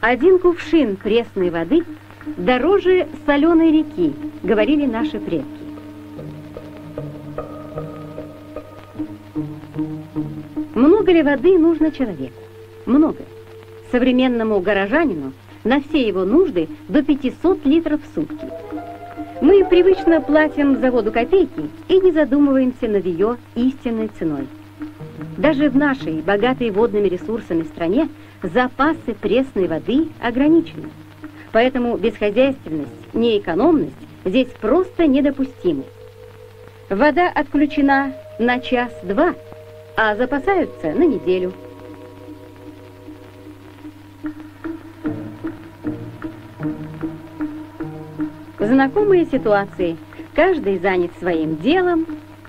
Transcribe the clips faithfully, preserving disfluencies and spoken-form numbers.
Один кувшин пресной воды дороже соленой реки, говорили наши предки. Много ли воды нужно человеку? Много. Современному горожанину на все его нужды до пятисот литров в сутки. Мы привычно платим за воду копейки и не задумываемся над ее истинной ценой. Даже в нашей, богатой водными ресурсами стране, запасы пресной воды ограничены. Поэтому бесхозяйственность, неэкономность здесь просто недопустимы. Вода отключена на час-два, а запасаются на неделю. Знакомые ситуации. Каждый занят своим делом.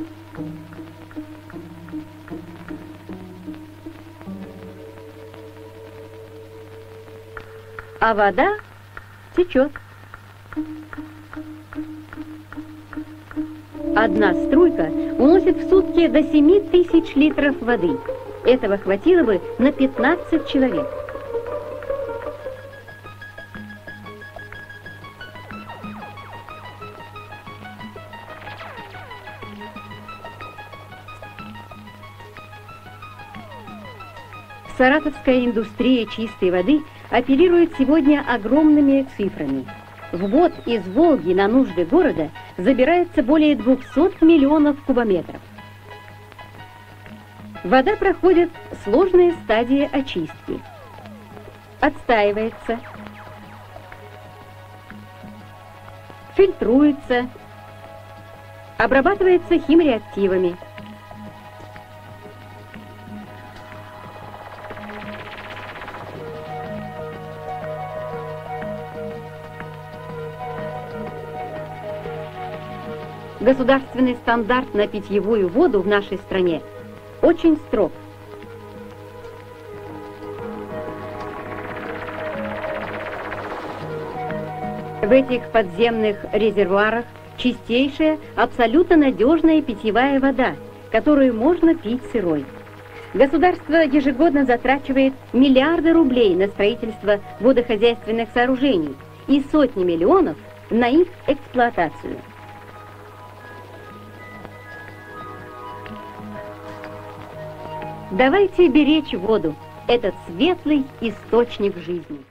А вода течет. Одна струйка уносит в сутки до семи тысяч литров воды. Этого хватило бы на пятнадцать человек. Саратовская индустрия чистой воды оперирует сегодня огромными цифрами. В год из Волги на нужды города забирается более двухсот миллионов кубометров. Вода проходит сложные стадии очистки. Отстаивается, фильтруется, обрабатывается химреактивами. Государственный стандарт на питьевую воду в нашей стране очень строг. В этих подземных резервуарах чистейшая, абсолютно надежная питьевая вода, которую можно пить сырой. Государство ежегодно затрачивает миллиарды рублей на строительство водохозяйственных сооружений и сотни миллионов на их эксплуатацию. Давайте беречь воду, этот светлый источник жизни.